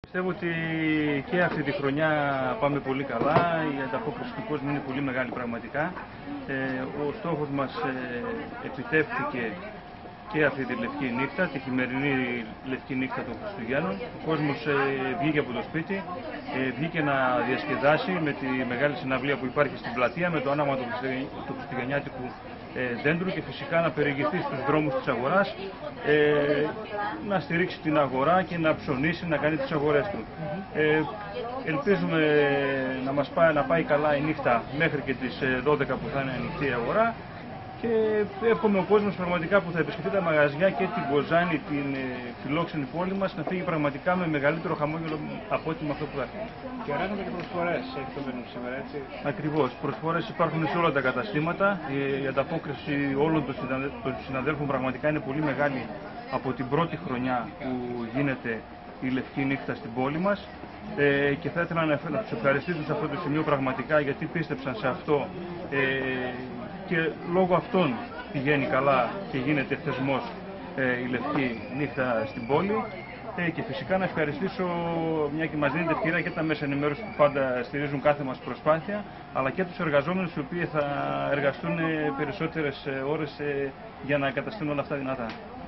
Πιστεύω ότι και αυτή τη χρονιά πάμε πολύ καλά, η ανταπόκριση του κόσμου είναι πολύ μεγάλη πραγματικά. Ο στόχος μας επιτεύχθηκε και αυτή τη λευκή νύχτα, τη χειμερινή λευκή νύχτα των Χριστουγέννων. Ο κόσμος βγήκε από το σπίτι, βγήκε να διασκεδάσει με τη μεγάλη συναυλία που υπάρχει στην πλατεία, με το άναμα του χριστουγεννιάτικου δέντρου και φυσικά να περιηγηθεί στους δρόμους της αγοράς, να στηρίξει την αγορά και να ψωνίσει, να κάνει τις αγορές του. Ελπίζουμε να πάει καλά η νύχτα μέχρι και τις 12 που θα είναι ανοιχτή η αγορά. Και εύχομαι ο κόσμος πραγματικά που θα επισκεφτεί τα μαγαζιά και την Κοζάνη, την φιλόξενη πόλη μας, να φύγει πραγματικά με μεγαλύτερο χαμόγελο από ό,τι με αυτό που θα έρθει. Και αράζονται και προσφορές, έχει το μενού σήμερα, έτσι. Ακριβώς. Προσφορές υπάρχουν σε όλα τα καταστήματα. Η ανταπόκριση όλων των συναδέλφων πραγματικά είναι πολύ μεγάλη από την πρώτη χρονιά που γίνεται η Λευκή Νύχτα στην πόλη μας. Και θα ήθελα να τους ευχαριστήσω σε αυτό το σημείο πραγματικά, γιατί πίστεψαν σε αυτό. Και λόγω αυτών πηγαίνει καλά και γίνεται θεσμός η Λευκή Νύχτα στην πόλη. Και φυσικά να ευχαριστήσω, μια και μας δίνεται ευκαιρία, και τα μέσα ενημέρωση που πάντα στηρίζουν κάθε μας προσπάθεια, αλλά και τους εργαζόμενους οι οποίοι θα εργαστούν περισσότερες ώρες για να καταστούν όλα αυτά δυνατά.